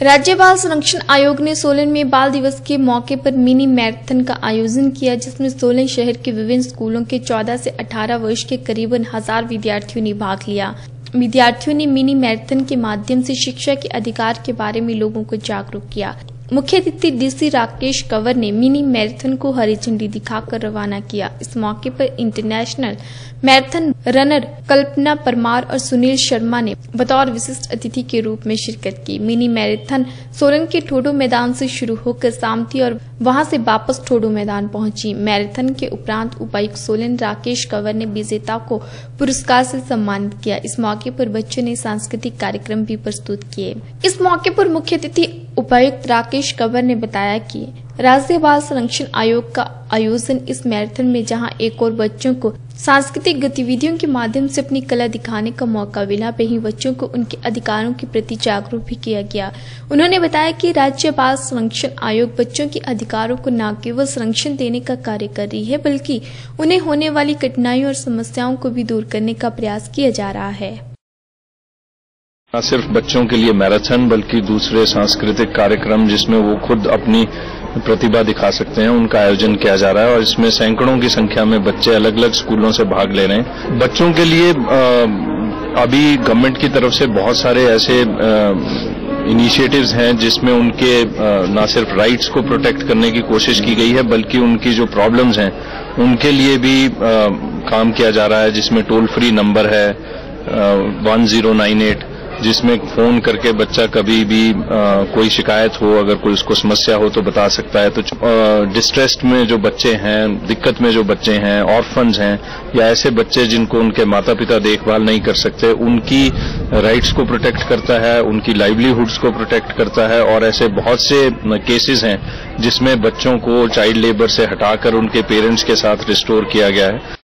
राज्य बाल संरक्षण आयोग ने सोलन में बाल दिवस के मौके पर मिनी मैराथन का आयोजन किया, जिसमें सोलन शहर के विभिन्न स्कूलों के 14 से 18 वर्ष के करीबन 1000 विद्यार्थियों ने भाग लिया। विद्यार्थियों ने मिनी मैराथन के माध्यम से शिक्षा के अधिकार के बारे में लोगों को जागरूक किया। मुख्य अतिथि डीसी राकेश कंवर ने मिनी मैराथन को हरी झंडी दिखाकर रवाना किया। इस मौके पर international marathon runner Kalpana Parmar और सुनील शर्मा ने बतौर विशिष्ट अतिथि के रूप में शिरकत की। मिनी मैराथन सोलन के ठोडो मैदान से शुरू होकर सामती और वहां से वापस ठोडो मैदान पहुंची। मैराथन के उपरांत उपायुक्त सोलन राकेश कंवर ने विजेता को पुरस्कार से सम्मानित किया। इस मौके पर बच्चों ने सांस्कृतिक कार्यक्रम भी प्रस्तुत किए। इस मौके पर मुख्य अतिथि उपायुक्त राकेश कंवर ने बताया कि राज्य बाल संरक्षण आयोग का आयोजन इस मैराथन में जहां एक और बच्चों को सांस्कृतिक गतिविधियों के माध्यम से अपनी कला दिखाने का मौका मिला, वहीं बच्चों को उनके अधिकारों के प्रति जागरूक भी किया गया। उन्होंने बताया कि राज्य बाल संरक्षण आयोग बच्चों के अधिकारों को न केवल संरक्षण देने का कार्य कर रही है, बल्कि उन्हें होने वाली कठिनाइयों और समस्याओं को भी दूर करने का प्रयास किया जा रहा है। न सिर्फ बच्चों के लिए मैराथन बल्कि दूसरे सांस्कृतिक कार्यक्रम जिसमें वो खुद अपनी प्रतिभा दिखा सकते हैं, उनका आयोजन किया जा रहा है और इसमें सैकड़ों की संख्या में बच्चे अलग अलग स्कूलों से भाग ले रहे हैं। बच्चों के लिए अभी गवर्नमेंट की तरफ से बहुत सारे ऐसे इनिशिएटिव्स हैं जिसमें उनके न सिर्फ राइट्स को प्रोटेक्ट करने की कोशिश की गई है, बल्कि उनकी जो प्रॉब्लम्स हैं उनके लिए भी काम किया जा रहा है, जिसमें टोल फ्री नंबर है 1098, जिसमें फोन करके बच्चा कभी भी कोई शिकायत हो, अगर कोई उसको समस्या हो तो बता सकता है। तो डिस्ट्रेस्ड में जो बच्चे हैं, दिक्कत में जो बच्चे हैं, ऑर्फन्स हैं या ऐसे बच्चे जिनको उनके माता पिता देखभाल नहीं कर सकते, उनकी राइट्स को प्रोटेक्ट करता है, उनकी लाइवलीहुड्स को प्रोटेक्ट करता है। और ऐसे बहुत से केसेस हैं जिसमें बच्चों को चाइल्ड लेबर से हटाकर उनके पेरेंट्स के साथ रिस्टोर किया गया है।